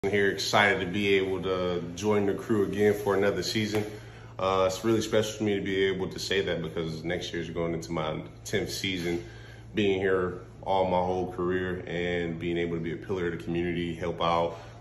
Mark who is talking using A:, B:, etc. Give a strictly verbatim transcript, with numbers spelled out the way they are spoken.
A: Here excited to be able to join the crew again for another season. Uh, it's really special for me to be able to say that because next year is going into my tenth season, being here all my whole career and being able to be a pillar of the community, help out,